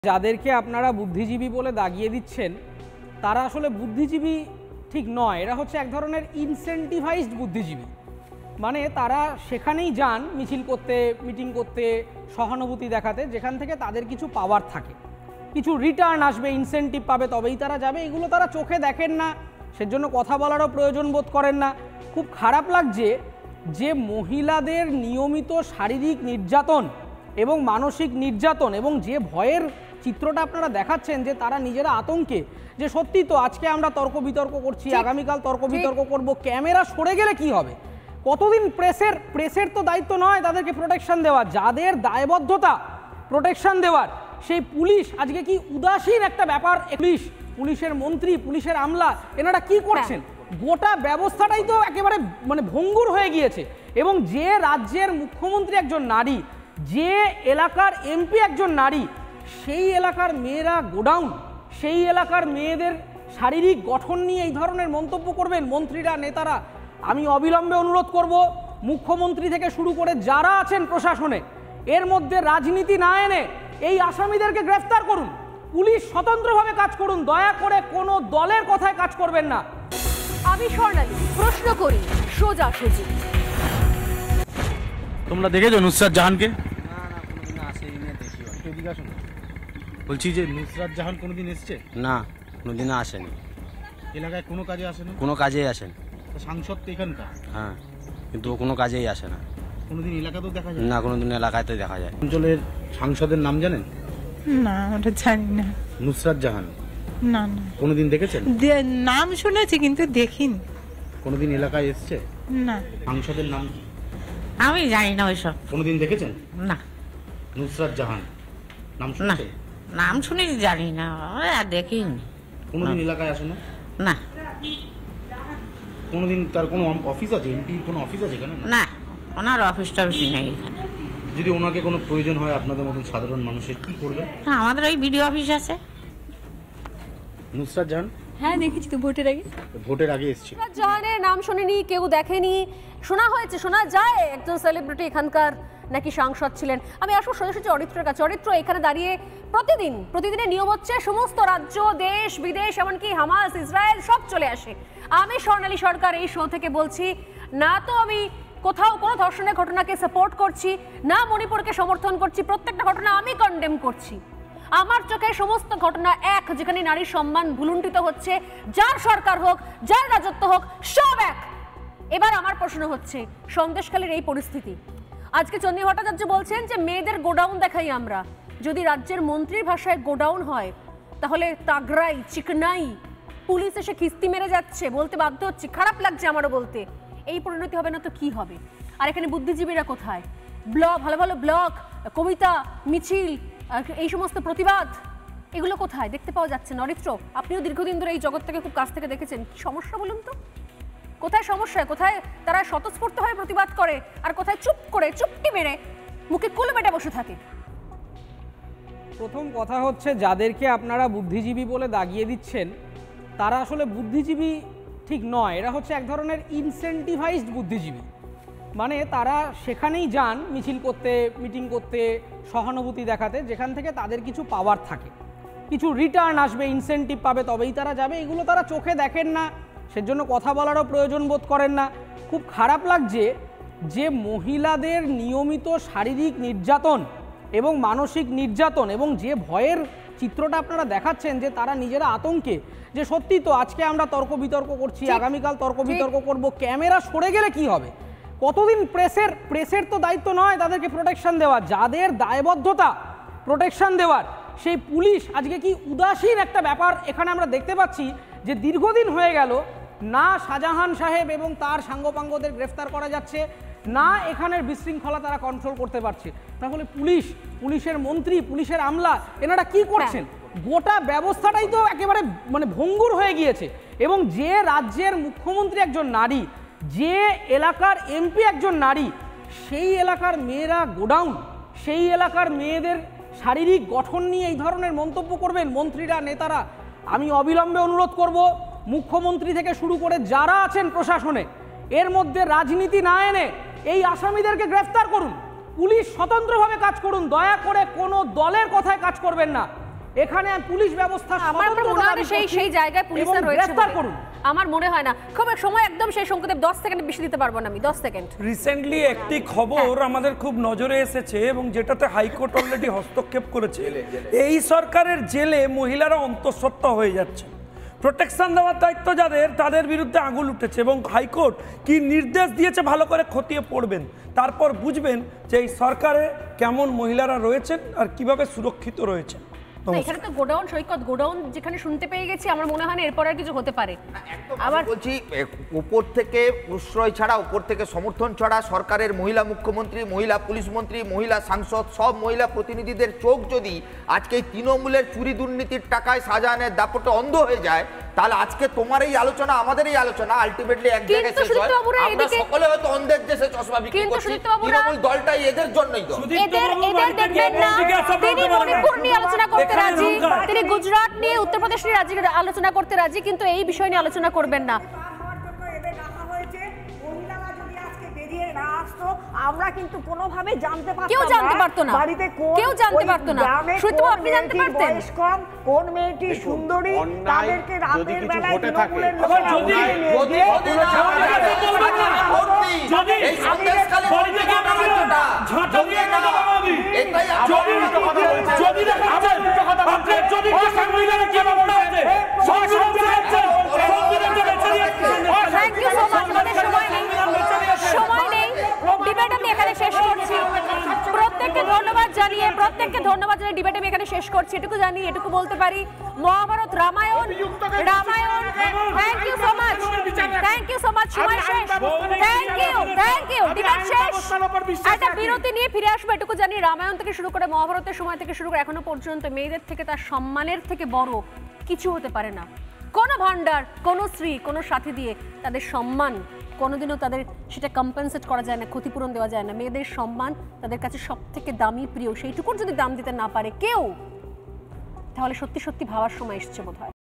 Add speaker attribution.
Speaker 1: যাদেরকে আপনারা বুদ্ধিজীবী বলে দাগিয়ে দিচ্ছেন তারা আসলে বুদ্ধিজীবী ঠিক নয়, এরা হচ্ছে এক ধরনের ইনসেন্টিভাইজড বুদ্ধিজীবী। মানে তারা সেখানেই যান মিছিল করতে, মিটিং করতে, সহানুভূতি দেখাতে, যেখান থেকে তাদের কিছু পাওয়ার থাকে, কিছু রিটার্ন আসবে, ইনসেন্টিভ পাবে, তবেই তারা যাবে। এগুলো তারা চোখে দেখেন না, সেজন্য কথা বলারও প্রয়োজন বোধ করেন না। খুব খারাপ লাগছে যে মহিলাদের নিয়মিত শারীরিক নির্যাতন এবং মানসিক নির্যাতন এবং যে ভয়ের চিত্রটা আপনারা দেখাচ্ছেন, যে তারা নিজেরা আতঙ্কে, যে সত্যি তো আজকে আমরা তর্ক বিতর্ক করছি, আগামীকাল তর্ক বিতর্ক করব, ক্যামেরা সরে গেলে কি হবে? কতদিন প্রেসের তো দায়িত্ব নয় তাদেরকে প্রোটেকশন দেওয়া, যাদের দায়বদ্ধতা প্রোটেকশন দেওয়ার সেই পুলিশ আজকে কি উদাসীন একটা ব্যাপার। পুলিশের মন্ত্রী, পুলিশের আমলা, এনারা কি করছেন? গোটা ব্যবস্থাটাই তো একেবারে মানে ভঙ্গুর হয়ে গিয়েছে। এবং যে রাজ্যের মুখ্যমন্ত্রী একজন নারী, যে এলাকার এমপি একজন নারী, সেই এলাকার মেয়েরা গোডাউন, সেই এলাকার মেয়েদের শারীরিক গঠন নিয়ে এই ধরনের মন্তব্য করবেন মন্ত্রীরা, নেতারা। আমি অবিলম্বে অনুরোধ করব, মুখ্যমন্ত্রী থেকে শুরু করে যারা আছেন প্রশাসনে, এর মধ্যে রাজনীতি না এনে এই আসামিদেরকে গ্রেফতার করুন। পুলিশ স্বতন্ত্রভাবে কাজ করুন, দয়া করে কোনো দলের কথায় কাজ করবেন না।
Speaker 2: আমি স্বর্ণালী প্রশ্ন করি সোজাসুজি।
Speaker 3: তোমরা দেখেছো নুসরাত জাহানকে?
Speaker 4: না কোনোদিন আসেনি, দেখি।
Speaker 3: এদিকে আসুন। বলছি যে নুসরাত জাহান কোনোদিন এসছে?
Speaker 4: না কোনোদিন আসেনি,
Speaker 3: এলাকায় কোনো কাজে আসেনি?
Speaker 4: কোনো কাজেই আসেনি।
Speaker 3: সাংসদ তো এখানকার।
Speaker 4: হ্যাঁ, কিন্তু ও কোনো কাজেই আসে না।
Speaker 3: কোনোদিন এলাকাতেও দেখা যায়
Speaker 4: না, কোনোদিন এলাকাতে দেখা যায়।
Speaker 3: অঞ্চলের সাংসদের নাম জানেন?
Speaker 5: না ওটা জানি না।
Speaker 3: নুসরাত জাহান
Speaker 5: না না,
Speaker 3: কোনোদিন দেখেছেন?
Speaker 5: নাম শুনেছি কিন্তু দেখিনি।
Speaker 3: কোনোদিন এলাকায় এসছে?
Speaker 5: না,
Speaker 3: সাংসদের নাম কি?
Speaker 5: আমি জানি না ওইসব।
Speaker 3: কোনোদিন দেখেছেন?
Speaker 5: না
Speaker 3: নুসরাত জাহান নাম
Speaker 5: না,
Speaker 3: শুনেছেন?
Speaker 5: নাম শুনেছি, জানি না, দেখিনি।
Speaker 3: কোনোদিন এলাকায় আসে না?
Speaker 5: না
Speaker 3: কোনোদিন তার কোনো অফিস আছে? এমপির কোনো অফিস আছে এখানে?
Speaker 5: না, ওনার অফিস টফিস নেই এখানে।
Speaker 3: যদি ওনাকে কোনো প্রয়োজন হয় আপনাদের মতন সাধারণ মানুষের, কি করবে?
Speaker 5: না, আমাদের ওই বিডিও অফিস আছে।
Speaker 3: নুসরাত জাহান?
Speaker 2: হ্যাঁ দেখেছি তো, ভোটের আগে।
Speaker 3: ভোটের আগে এসেছিল।
Speaker 2: নুসরাত জাহানের নাম শুনিনি, কেউ দেখেনি, শোনা হয়েছে, শোনা যায় একজন সেলিব্রিটি এখানকার নাকি সাংসদ ছিলেন। আমি আসবো সোজাসুজি অরিত্রের কাছে। অরিত্র, এখানে দাঁড়িয়ে প্রতিদিনের নিয়ম হচ্ছে সমস্ত রাজ্য, দেশ বিদেশ, এমনকি হামাস, ইসরায়েল সব চলে আসে। আমি স্বর্ণালী সরকার এই শো থেকে বলছি, না তো আমি কোথাও কোনো ধর্ষণের ঘটনাকে সাপোর্ট করছি, না মণিপুরকে সমর্থন করছি, প্রত্যেকটা ঘটনা আমি কন্ডেম করছি। আমার চোখে সমস্ত ঘটনা এক, যেখানে নারীর সম্মান ভুলুণ্ঠিত হচ্ছে, যার সরকার হোক, যার রাজত্ব হোক, সব এক। এবার আমার প্রশ্ন হচ্ছে, সন্দেশখালীর এই পরিস্থিতি, আজকে চন্দ্রী ভট্টাচার্য বলছেন যে মেয়েদের গোডাউন দেখাই আমরা। যদি রাজ্যের মন্ত্রীর ভাষায় গোডাউন হয়, তাহলে তাগড়াই, চিকনাই, পুলিশ এসে খিস্তি মেরে যাচ্ছে, বলতে বাধ্য হচ্ছে, খারাপ লাগছে আমারও বলতে। এই পরিণতি হবে না তো কি হবে? আর এখানে বুদ্ধিজীবীরা কোথায়? ভালো ভালো ব্লগ, কবিতা, মিছিল, এই সমস্ত প্রতিবাদ, এগুলো কোথায় দেখতে পাওয়া যাচ্ছে? নরিত্র, আপনিও দীর্ঘদিন ধরে এই জগৎ থেকে খুব কাছ থেকে দেখেছেন, কি সমস্যা বলুন তো? কোথায় সমস্যা? কোথায় তারা স্বতঃস্ফূর্ত হয়ে প্রতিবাদ করে, আর কোথায় চুপ করে চুপটি মেরে মুখে কুল বেটে বসে থাকে?
Speaker 1: প্রথম কথা হচ্ছে, যাদেরকে আপনারা বুদ্ধিজীবী বলে দাগিয়ে দিচ্ছেন তারা আসলে বুদ্ধিজীবী ঠিক নয়, এরা হচ্ছে এক ধরনের ইনসেন্টিভাইজড বুদ্ধিজীবী। মানে তারা সেখানেই যান মিছিল করতে, মিটিং করতে, সহানুভূতি দেখাতে, যেখান থেকে তাদের কিছু পাওয়ার থাকে, কিছু রিটার্ন আসবে, ইনসেন্টিভ পাবে, তবেই তারা যাবে। এগুলো তারা চোখে দেখেন না, সেজন্য কথা বলারও প্রয়োজন বোধ করেন না। খুব খারাপ লাগছে যে মহিলাদের নিয়মিত শারীরিক নির্যাতন এবং মানসিক নির্যাতন এবং যে ভয়ের চিত্রটা আপনারা দেখাচ্ছেন, যে তারা নিজেরা আতঙ্কে, যে সত্যি তো আজকে আমরা তর্ক বিতর্ক করছি, আগামীকাল তর্ক বিতর্ক করব, ক্যামেরা সরে গেলে কি হবে? কতদিন প্রেসের তো দায়িত্ব নয় তাদেরকে প্রোটেকশন দেওয়া, যাদের দায়বদ্ধতা প্রোটেকশন দেওয়ার সেই পুলিশ আজকে কি উদাসীন একটা ব্যাপার এখানে আমরা দেখতে পাচ্ছি। যে দীর্ঘদিন হয়ে গেল না শাহজাহান সাহেব এবং তার সাঙ্গপাঙ্গদের গ্রেফতার করা যাচ্ছে, না এখানের বিশৃঙ্খলা তারা কন্ট্রোল করতে পারছে। তাহলে পুলিশের মন্ত্রী, পুলিশের আমলা, এনারা কি করছেন? গোটা ব্যবস্থাটাই তো একেবারে মানে ভঙ্গুর হয়ে গিয়েছে। এবং যে রাজ্যের মুখ্যমন্ত্রী একজন নারী, যে এলাকার এমপি একজন নারী, সেই এলাকার মেয়েরা গোডাউন, সেই এলাকার মেয়েদের শারীরিক গঠন নিয়ে এই ধরনের মন্তব্য করবেন মন্ত্রীরা, নেতারা। আমি অবিলম্বে অনুরোধ করব, মুখ্যমন্ত্রী থেকে শুরু করে যারা আছেন প্রশাসনে, এর মধ্যে রাজনীতি না এনে এই আসামিদেরকে গ্রেফতার করুন। পুলিশ স্বতন্ত্রভাবে কাজ করুন, দয়া করে কোনো দলের কথায় কাজ করবেন না। এখানে পুলিশ ব্যবস্থা
Speaker 2: আমার মনে হয় সেই জায়গায় পুলিশরা রয়েছে
Speaker 1: করুন।
Speaker 2: আমার মনে হয় না খুব সময় একদম সেই সংকেতে 10 সেকেন্ড বেশি দিতে পারবো না আমি 10 সেকেন্ড।
Speaker 6: রিসেন্টলি একটি খবর আমাদের খুব নজরে এসেছে এবং যেটাতে হাইকোর্ট অলরেডি হস্তক্ষেপ করেছে। এই সরকারের জেলে মহিলারা অন্তঃসত্ত্বা হয়ে যাচ্ছে, প্রোটেকশন দেওয়ার দায়িত্ব যাদের, তাদের বিরুদ্ধে আঙুল উঠেছে এবং হাইকোর্ট কি নির্দেশ দিয়েছে ভালো করে খতিয়ে পড়বেন, তারপর বুঝবেন যে এই সরকারে কেমন মহিলারা রয়েছেন আর কিভাবে সুরক্ষিত রয়েছেন।
Speaker 2: এখানে তো গোডাউন সৈকত গোডাউন যেখানে শুনতে পেয়ে গেছি আমার মনে হয় না এরপর আর কিছু হতে পারে।
Speaker 7: আবার বলছি উপর থেকে প্রশ্রয় ছাড়া, উপর থেকে সমর্থন ছাড়া সরকারের মহিলা মুখ্যমন্ত্রী, মহিলা পুলিশ মন্ত্রী, মহিলা সাংসদ, সব মহিলা প্রতিনিধিদের চোখ যদি আজকে এই তৃণমূলের চুরি দুর্নীতির টাকায় শাহজাহানের দাপটে অন্ধ হয়ে যায়, তাহলে আজকে তোমার এই আলোচনা আমাদের এই আলোচনা আলটিমেটলি এক জায়গায় শেষ হয়। আমরা সকলে হয়তো অন্ধের দেশে চশমা বিক্রি করছি, তৃণমূল দলটাই এদের জন্যই তো।
Speaker 2: এদের দেখবেন না তিনি মণিপুর নিয়ে আলোচনা করতে রাজি, তিনি গুজরাট নিয়ে, উত্তরপ্রদেশ নিয়ে আলোচনা করতে রাজি, কিন্তু এই বিষয় নিয়ে আলোচনা করবেন না।
Speaker 8: আমরা কিন্তু কোনোভাবে জানতে পারতাম না,
Speaker 2: কেউ জানতে পারতো না,
Speaker 8: বাড়িতে
Speaker 2: কেউ জানতে পারতো না, শুধু আপনি জানতে পারতেন
Speaker 8: কম কোন মেয়েটি সুন্দরী, তাদেরকে রাতের বেলায় তৃণমূলের
Speaker 2: সময় নেই, ডিবেট আমি এখানে শেষ করছি। প্রত্যেককে ধন্যবাদ জানিয়ে ডিবেট আমি এখানে শেষ করছি। এটুকু জানি, এটুকু বলতে পারি, Mahabharat Ramayan thank you so much, সময় শেষ, থ্যাংক ইউ ডিবেট শেষ। একটা বিরতি নিয়ে ফিরে আসবো। এটুকু জানি, রামায়ণ থেকে শুরু করে মহাভারতের সময় থেকে শুরু করে এখনো পর্যন্ত মেয়েদের থেকে, তার সম্মানের থেকে বড় কিছু হতে পারে না। কোনো ভান্ডার, কোনো স্ত্রী, কোনো সাথী দিয়ে তাদের সম্মান কোনোদিনও তাদের সেটা কম্পেনসেট করা যায় না, ক্ষতিপূরণ দেওয়া যায় না। মেয়েদের সম্মান তাদের কাছে সব থেকে দামি, প্রিয়। সেইটুকুর যদি দাম দিতে না পারে কেউ, তাহলে সত্যি সত্যি ভাবার সময় এসছে বোধহয়।